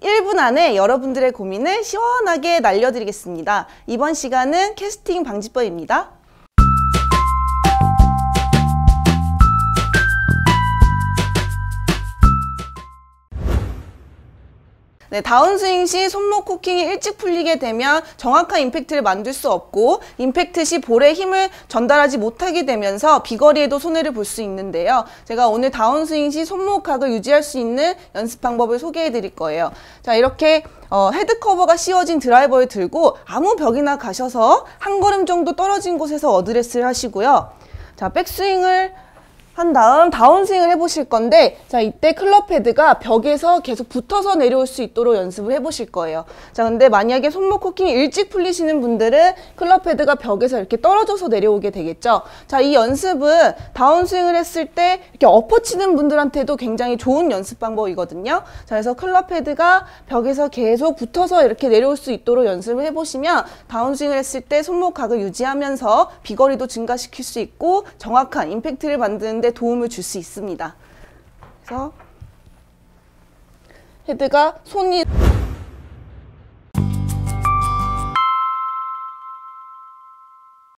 1분 안에 여러분들의 고민을 시원하게 날려드리겠습니다. 이번 시간은 캐스팅 방지법입니다. 네, 다운스윙 시 손목 코킹이 일찍 풀리게 되면 정확한 임팩트를 만들 수 없고 임팩트 시 볼에 힘을 전달하지 못하게 되면서 비거리에도 손해를 볼 수 있는데요. 제가 오늘 다운스윙 시 손목각을 유지할 수 있는 연습 방법을 소개해 드릴 거예요. 자, 이렇게 헤드 커버가 씌워진 드라이버를 들고 아무 벽이나 가셔서 한 걸음 정도 떨어진 곳에서 어드레스를 하시고요. 자, 백스윙을 한 다음 다운스윙을 해보실 건데, 자, 이때 클럽 헤드가 벽에서 계속 붙어서 내려올 수 있도록 연습을 해보실 거예요. 자, 근데 만약에 손목 코킹이 일찍 풀리시는 분들은 클럽 헤드가 벽에서 이렇게 떨어져서 내려오게 되겠죠. 자, 이 연습은 다운스윙을 했을 때 이렇게 엎어치는 분들한테도 굉장히 좋은 연습 방법이거든요. 자, 그래서 클럽 헤드가 벽에서 계속 붙어서 이렇게 내려올 수 있도록 연습을 해보시면 다운스윙을 했을 때 손목 각을 유지하면서 비거리도 증가시킬 수 있고 정확한 임팩트를 만드는 데 도움을 줄 수 있습니다. 그래서 헤드가 손이